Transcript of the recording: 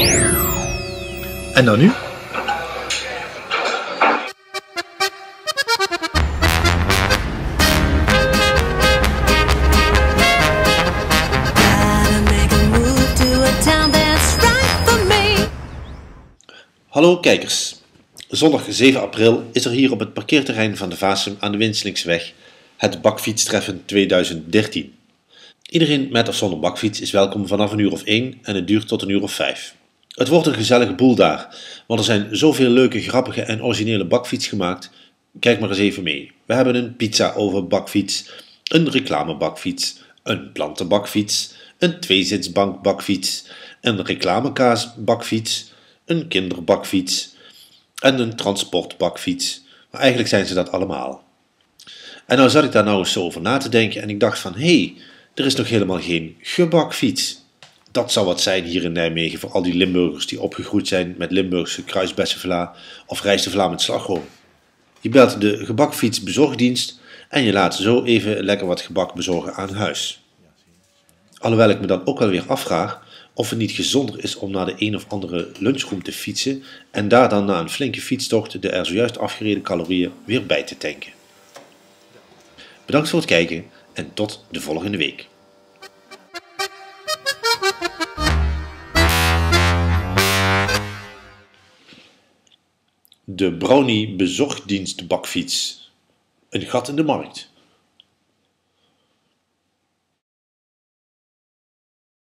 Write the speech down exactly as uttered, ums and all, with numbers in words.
En dan nu? Hallo kijkers, zondag zeven april is er hier op het parkeerterrein van de Vaasum aan de Winselingsweg het bakfietstreffen tweeduizend dertien. Iedereen met of zonder bakfiets is welkom vanaf een uur of één en het duurt tot een uur of vijf. Het wordt een gezellige boel daar, want er zijn zoveel leuke, grappige en originele bakfiets gemaakt. Kijk maar eens even mee. We hebben een pizza-oven bakfiets, een reclamebakfiets, een plantenbakfiets, een tweezitsbank bakfiets, een reclamekaas bakfiets, een kinderbakfiets en een transportbakfiets. Maar eigenlijk zijn ze dat allemaal. En nou zat ik daar nou eens zo over na te denken en ik dacht van, hé, hey, er is nog helemaal geen gebakfiets. Dat zou wat zijn hier in Nijmegen voor al die Limburgers die opgegroeid zijn met Limburgse kruisbessenvla of rijstevla met slagroom. Je belt de gebakfiets bezorgdienst en je laat zo even lekker wat gebak bezorgen aan huis. Alhoewel ik me dan ook wel weer afvraag of het niet gezonder is om naar de een of andere lunchroom te fietsen en daar dan na een flinke fietstocht de er zojuist afgereden calorieën weer bij te tanken. Bedankt voor het kijken en tot de volgende week. De Brownie bezorgdienst bakfiets. Een gat in de markt.